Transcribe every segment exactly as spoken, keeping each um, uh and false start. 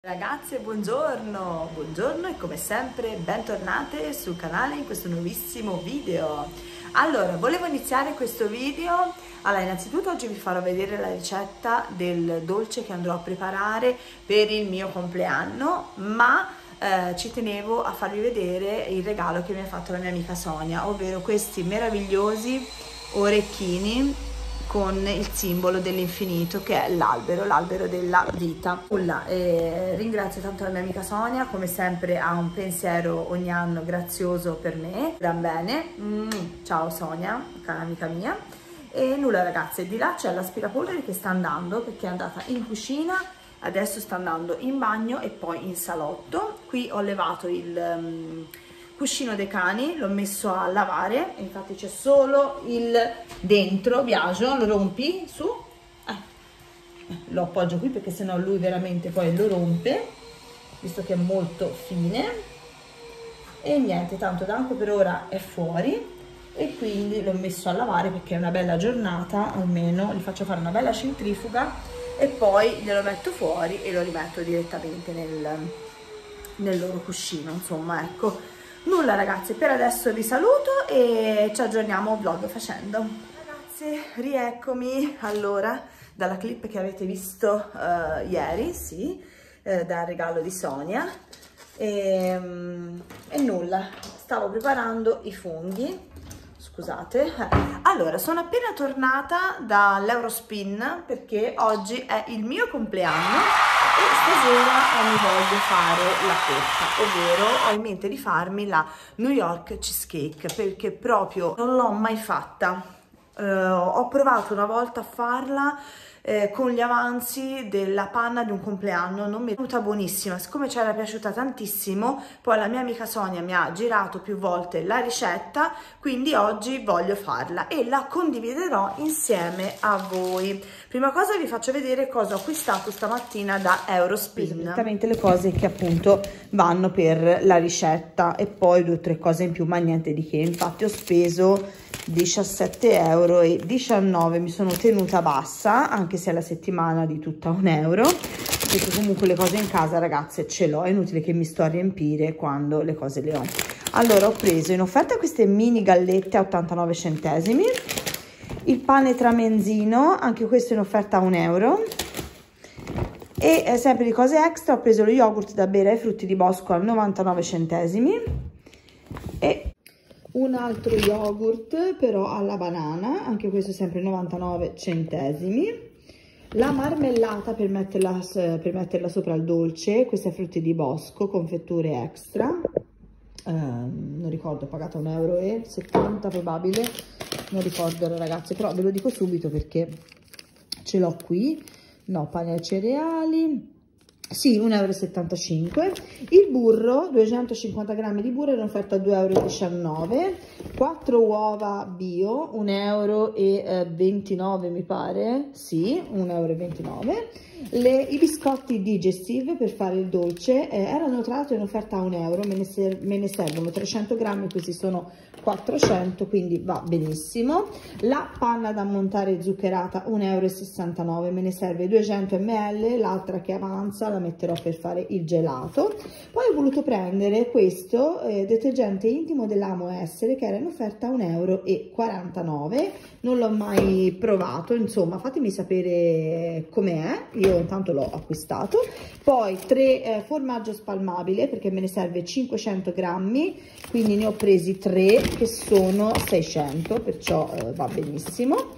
Ragazze, buongiorno, buongiorno e come sempre bentornate sul canale in questo nuovissimo video. Allora, volevo iniziare questo video, allora innanzitutto oggi vi farò vedere la ricetta del dolce che andrò a preparare per il mio compleanno, ma eh, ci tenevo a farvi vedere il regalo che mi ha fatto la mia amica Sonia, ovvero questi meravigliosi orecchini con il simbolo dell'infinito che è l'albero, l'albero della vita. Nulla, eh, ringrazio tanto la mia amica Sonia, come sempre ha un pensiero ogni anno grazioso per me, gran bene. Mm, ciao Sonia, cara amica mia. E nulla ragazze, di là c'è l'aspirapolvere che sta andando perché è andata in cucina, adesso sta andando in bagno e poi in salotto. Qui ho levato il um, cuscino dei cani, l'ho messo a lavare, infatti c'è solo il dentro, Biagio, lo rompi su, eh, lo appoggio qui perché sennò lui veramente poi lo rompe, visto che è molto fine. E niente, tanto Danco per ora è fuori e quindi l'ho messo a lavare perché è una bella giornata, almeno gli faccio fare una bella centrifuga e poi glielo metto fuori e lo rimetto direttamente nel, nel loro cuscino, insomma, ecco. Nulla ragazzi, per adesso vi saluto e ci aggiorniamo vlog facendo. Ragazzi, rieccomi allora dalla clip che avete visto uh, ieri, sì, eh, dal regalo di Sonia e, um, e nulla, stavo preparando i funghi, scusate. Allora, sono appena tornata dall'Eurospin perché oggi è il mio compleanno e stasera mi voglio fare la torta, ovvero ho in mente di farmi la New York Cheesecake perché proprio non l'ho mai fatta. Uh, ho provato una volta a farla eh, con gli avanzi della panna di un compleanno, non mi è venuta buonissima, siccome ci era piaciuta tantissimo, poi la mia amica Sonia mi ha girato più volte la ricetta, quindi oggi voglio farla e la condividerò insieme a voi. Prima cosa vi faccio vedere cosa ho acquistato stamattina da Eurospin, esattamente le cose che appunto vanno per la ricetta e poi due o tre cose in più, ma niente di che. Infatti ho speso diciassette euro e diciannove, mi sono tenuta bassa anche se è la settimana di tutta un euro, perché comunque le cose in casa ragazze ce l'ho, è inutile che mi sto a riempire quando le cose le ho. Allora ho preso in offerta queste mini gallette a ottantanove centesimi, il pane tramenzino, anche questo in offerta a un euro, e eh, sempre di cose extra ho preso lo yogurt da bere ai frutti di bosco a novantanove centesimi e un altro yogurt però alla banana, anche questo sempre novantanove centesimi. La marmellata per metterla, per metterla sopra il dolce, questa è frutti di bosco, confetture extra, eh, non ricordo, ho pagato un euro e settanta probabile, non ricordo ragazzi, però ve lo dico subito perché ce l'ho qui. No, pane ai cereali, sì, un euro e settantacinque. Il burro, duecentocinquanta grammi di burro in offerta a due euro e diciannove. quattro uova bio, un euro e ventinove mi pare, sì, un euro e ventinove. Le, i biscotti digestive per fare il dolce eh, erano tra l'altro in offerta a un euro, me ne, ser, me ne servono trecento grammi, questi sono quattrocento, quindi va benissimo. La panna da montare zuccherata un euro e sessantanove, me ne serve duecento millilitri, l'altra che avanza la metterò per fare il gelato. Poi ho voluto prendere questo eh, detergente intimo dell'Amo Essere che era in offerta a un euro e quarantanove, non l'ho mai provato, insomma fatemi sapere com'è, io intanto l'ho acquistato. Poi tre eh, formaggio spalmabile perché me ne serve cinquecento grammi, quindi ne ho presi tre che sono seicento, perciò eh, va benissimo.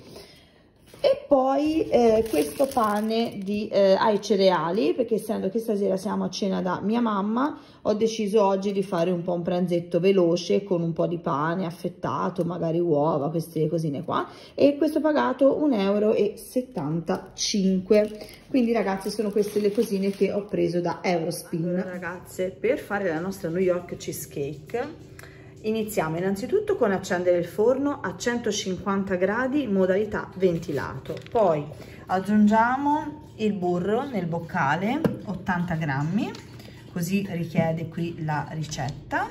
E poi eh, questo pane di, eh, ai cereali, perché essendo che stasera siamo a cena da mia mamma, ho deciso oggi di fare un po' un pranzetto veloce con un po' di pane affettato, magari uova, queste cosine qua. E questo pagato un euro e settantacinque. Quindi ragazzi sono queste le cosine che ho preso da Eurospin. Allora, ragazze, per fare la nostra New York Cheesecake iniziamo innanzitutto con accendere il forno a centocinquanta gradi modalità ventilato, poi aggiungiamo il burro nel boccale ottanta grammi, così richiede qui la ricetta,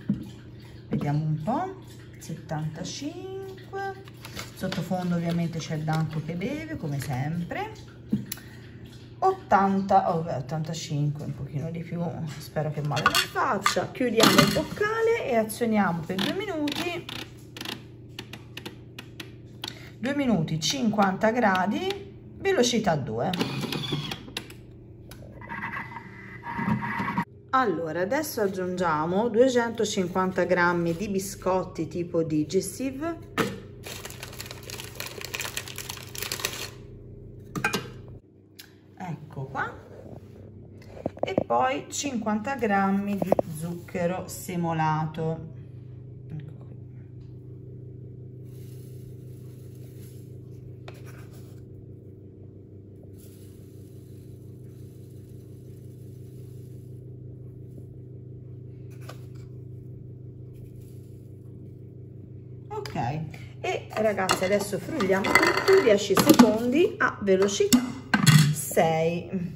vediamo un po', settantacinque, sottofondo ovviamente c'è il Danco che beve come sempre. ottanta, oh beh, ottantacinque, un pochino di più, spero che male non faccia. Chiudiamo il boccale e azioniamo per due minuti, due minuti cinquanta gradi, velocità due. Allora, adesso aggiungiamo duecentocinquanta grammi di biscotti tipo digestive, ecco qua, e poi cinquanta grammi di zucchero semolato. Ok, e ragazzi adesso frulliamo tutto dieci secondi a velocità sei.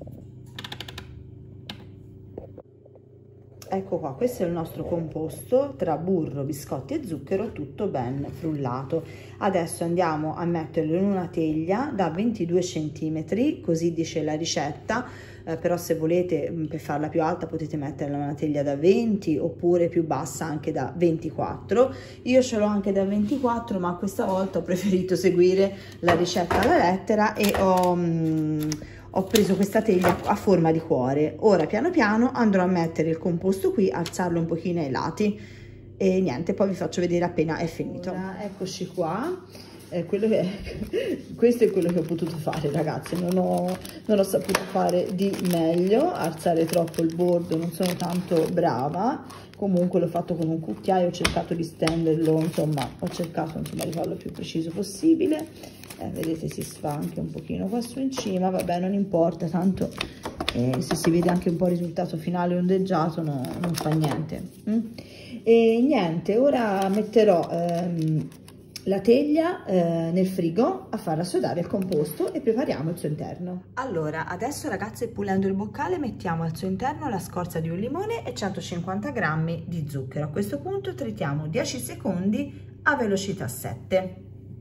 Ecco qua, questo è il nostro composto tra burro, biscotti e zucchero, tutto ben frullato. Adesso andiamo a metterlo in una teglia da ventidue centimetri, così dice la ricetta, eh, però se volete per farla più alta potete metterla in una teglia da venti oppure più bassa anche da ventiquattro. Io ce l'ho anche da ventiquattro, ma questa volta ho preferito seguire la ricetta alla lettera e ho... Mm, ho preso questa teglia a forma di cuore. Ora piano piano andrò a mettere il composto qui, alzarlo un pochino ai lati e niente, poi vi faccio vedere appena è finito. Ora, eccoci qua, eh, quello che, questo è quello che ho potuto fare, ragazzi, non ho, non ho saputo fare di meglio, alzare troppo il bordo, non sono tanto brava, comunque l'ho fatto con un cucchiaio, ho cercato di stenderlo, insomma ho cercato insomma, di farlo il più preciso possibile. Eh, vedete si sfa anche un pochino qua su in cima, vabbè non importa, tanto eh, se si vede anche un po' il risultato finale ondeggiato no, non fa niente. mm? E niente, ora metterò ehm, la teglia eh, nel frigo a far raffreddare il composto e prepariamo il suo interno. Allora adesso ragazzi, pulendo il boccale mettiamo al suo interno la scorza di un limone e centocinquanta grammi di zucchero. A questo punto tritiamo dieci secondi a velocità sette.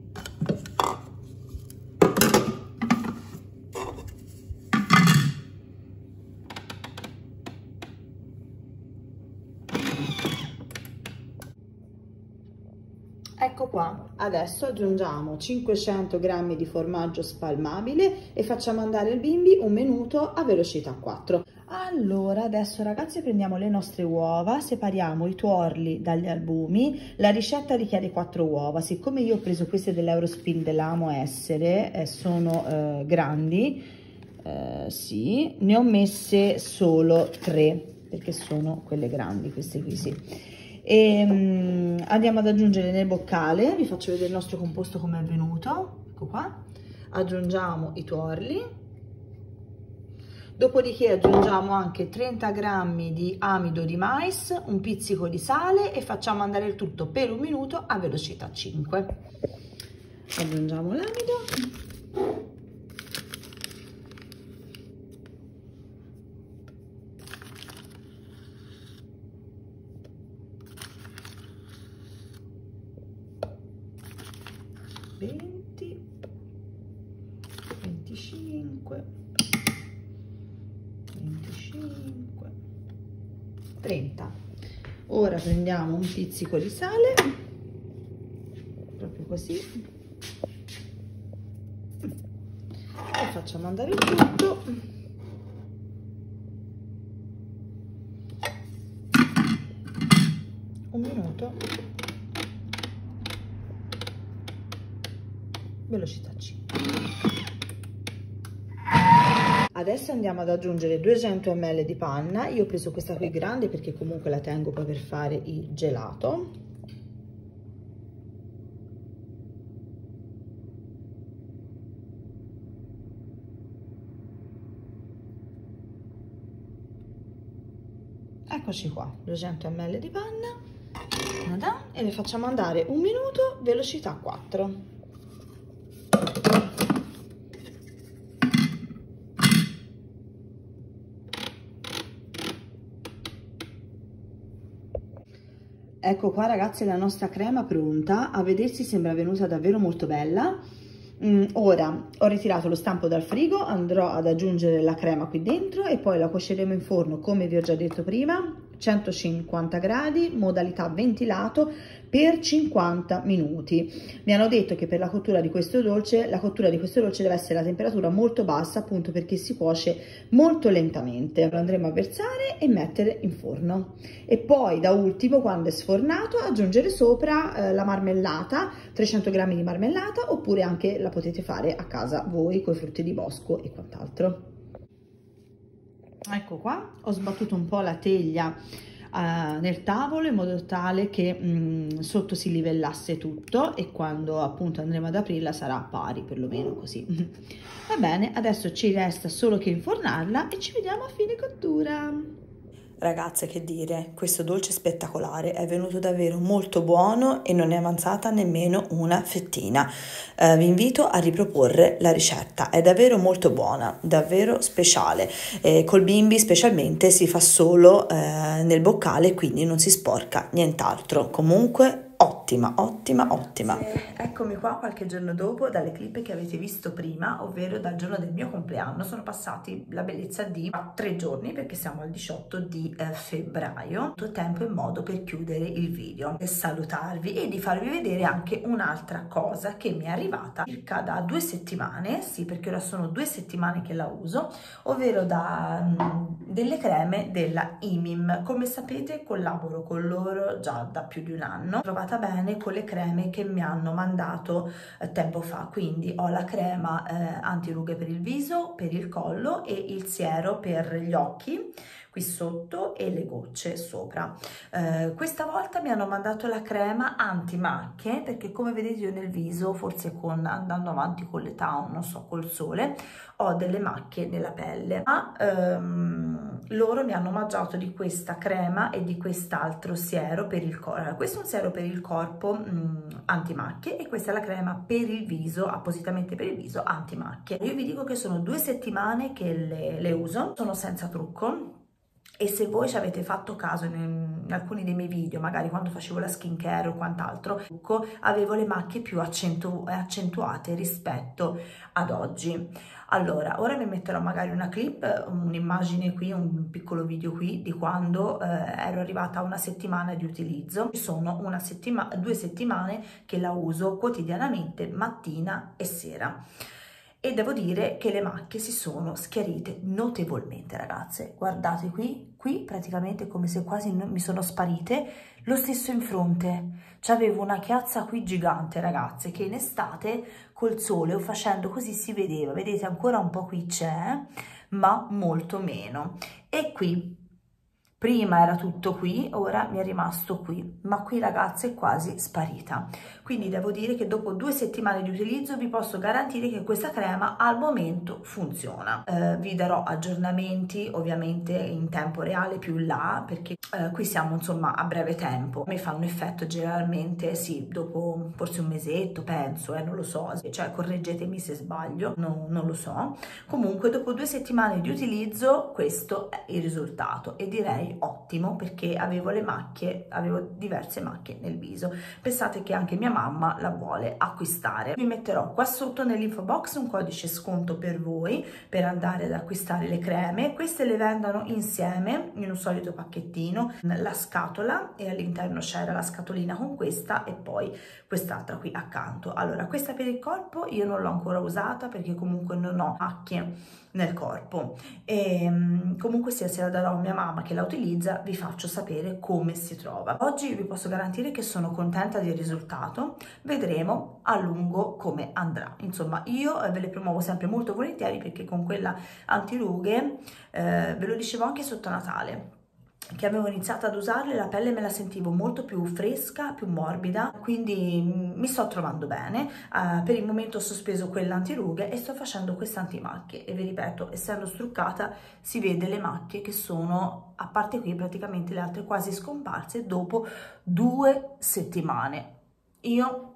Ecco qua, adesso aggiungiamo cinquecento grammi di formaggio spalmabile e facciamo andare il bimbi un minuto a velocità quattro. Allora, adesso ragazzi prendiamo le nostre uova, separiamo i tuorli dagli albumi. La ricetta richiede quattro uova, siccome io ho preso queste dell'Eurospin dell'Amo Essere, eh, sono eh, grandi, eh, sì, ne ho messe solo tre, perché sono quelle grandi, queste qui sì. E um, andiamo ad aggiungere nel boccale, vi faccio vedere il nostro composto come è venuto, ecco qua, aggiungiamo i tuorli, dopodiché aggiungiamo anche trenta grammi di amido di mais, un pizzico di sale e facciamo andare il tutto per un minuto a velocità cinque. Aggiungiamo l'amido. venti, venticinque, venticinque, trenta. Ora prendiamo un pizzico di sale, proprio così, e facciamo andare il tutto. Un minuto. Velocità cinque. Adesso andiamo ad aggiungere duecento millilitri di panna. Io ho preso questa qui grande perché comunque la tengo poi per fare il gelato. Eccoci qua, duecento millilitri di panna e le facciamo andare un minuto, velocità quattro. Ecco qua ragazzi la nostra crema pronta, a vedersi sembra venuta davvero molto bella, Mm, ora ho ritirato lo stampo dal frigo, andrò ad aggiungere la crema qui dentro e poi la cuoceremo in forno, come vi ho già detto prima, centocinquanta gradi, modalità ventilato, per cinquanta minuti. Mi hanno detto che per la cottura di questo dolce, la cottura di questo dolce deve essere a temperatura molto bassa, appunto perché si cuoce molto lentamente. Lo andremo a versare e mettere in forno. E poi da ultimo, quando è sfornato, aggiungere sopra eh, la marmellata, trecento grammi di marmellata, oppure anche la potete fare a casa voi con i frutti di bosco e quant'altro. Ecco qua, ho sbattuto un po' la teglia uh, nel tavolo in modo tale che mh, sotto si livellasse tutto e quando appunto andremo ad aprirla sarà pari, perlomeno così. Va bene, adesso ci resta solo che infornarla e ci vediamo a fine cottura. Ragazze, che dire, questo dolce spettacolare è venuto davvero molto buono e non è avanzata nemmeno una fettina. Eh, vi invito a riproporre la ricetta, è davvero molto buona, davvero speciale. Eh, col bimbi specialmente si fa solo eh, nel boccale, quindi non si sporca nient'altro. Comunque ottima, ottima, ottima. Eccomi qua qualche giorno dopo dalle clip che avete visto prima, ovvero dal giorno del mio compleanno. Sono passati la bellezza di tre giorni perché siamo al diciotto di eh, febbraio. Tutto tempo e modo per chiudere il video, per salutarvi e di farvi vedere anche un'altra cosa che mi è arrivata circa da due settimane, sì, perché ora sono due settimane che la uso, ovvero da mh, delle creme della I M I M. Come sapete collaboro con loro già da più di un anno. Trovate bene con le creme che mi hanno mandato eh, tempo fa, quindi ho la crema eh, antirughe per il viso, per il collo e il siero per gli occhi qui sotto e le gocce sopra. Eh, questa volta mi hanno mandato la crema antimacchie perché, come vedete, io nel viso, forse con andando avanti con l'età o non so col sole, ho delle macchie nella pelle, ma ehm, loro mi hanno mangiato di questa crema e di quest'altro siero per il corpo. Questo è un siero per il corpo mh, antimacchie e questa è la crema per il viso, appositamente per il viso, antimacchie. Io vi dico che sono due settimane che le, le uso, sono senza trucco. E se voi ci avete fatto caso in, in alcuni dei miei video, magari quando facevo la skincare o quant'altro, avevo le macchie più accentu accentuate rispetto ad oggi. Allora, ora vi metterò magari una clip, un'immagine qui, un piccolo video qui di quando eh, ero arrivata a una settimana di utilizzo. Sono una settimana, due settimane che la uso quotidianamente, mattina e sera. E devo dire che le macchie si sono schiarite notevolmente, ragazze. Guardate qui, qui praticamente come se quasi mi sono sparite. Lo stesso in fronte. C'avevo una chiazza qui gigante, ragazze, che in estate col sole o facendo così si vedeva. Vedete, ancora un po' qui c'è, ma molto meno. E qui, prima era tutto qui, ora mi è rimasto qui, ma qui, ragazze, è quasi sparita. Quindi devo dire che dopo due settimane di utilizzo vi posso garantire che questa crema al momento funziona. Eh, vi darò aggiornamenti ovviamente in tempo reale più in là, perché eh, qui siamo insomma a breve tempo. Mi fa un effetto generalmente, sì, dopo forse un mesetto, penso, eh, non lo so, cioè correggetemi se sbaglio, no, non lo so. Comunque dopo due settimane di utilizzo questo è il risultato e direi ottimo, perché avevo le macchie, avevo diverse macchie nel viso. Pensate che anche mia mamma la vuole acquistare. Vi metterò qua sotto nell'info box un codice sconto per voi per andare ad acquistare le creme. Queste le vendono insieme in un solito pacchettino, la scatola, e all'interno c'era la scatolina con questa e poi quest'altra qui accanto. Allora, questa per il corpo io non l'ho ancora usata perché comunque non ho macchie nel corpo e comunque se la darò a mia mamma che la utilizza vi faccio sapere come si trova. Oggi vi posso garantire che sono contenta del risultato, vedremo a lungo come andrà. Insomma, io ve le promuovo sempre molto volentieri perché con quella antirughe eh, ve lo dicevo anche sotto Natale che avevo iniziato ad usarle, la pelle me la sentivo molto più fresca, più morbida, quindi mi sto trovando bene. Uh, per il momento ho sospeso quella antirughe e sto facendo questa antimacchie e vi ripeto, essendo struccata si vede le macchie che sono, a parte qui, praticamente le altre quasi scomparse dopo due settimane. Io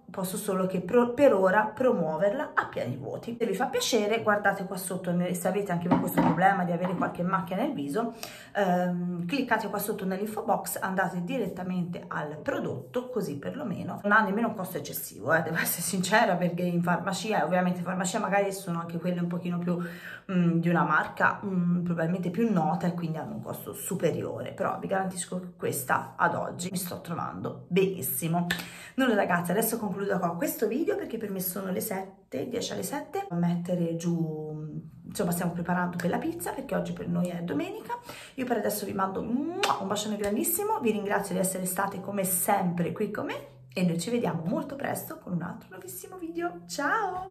posso solo che pro, per ora promuoverla a pieni voti. Se vi fa piacere, guardate qua sotto, se avete anche voi questo problema di avere qualche macchia nel viso, ehm, cliccate qua sotto nell'info box, andate direttamente al prodotto, così perlomeno non ha nemmeno un costo eccessivo, eh, devo essere sincera, perché in farmacia, ovviamente in farmacia magari sono anche quelle un pochino più mh, di una marca mh, probabilmente più nota e quindi hanno un costo superiore, però vi garantisco che questa ad oggi mi sto trovando benissimo. Nulla ragazzi, adesso concludo qua questo video perché per me sono le sette, dieci alle sette, a mettere giù, insomma stiamo preparando per la pizza perché oggi per noi è domenica. Io per adesso vi mando un bacione grandissimo, vi ringrazio di essere state come sempre qui con me e noi ci vediamo molto presto con un altro nuovissimo video. Ciao!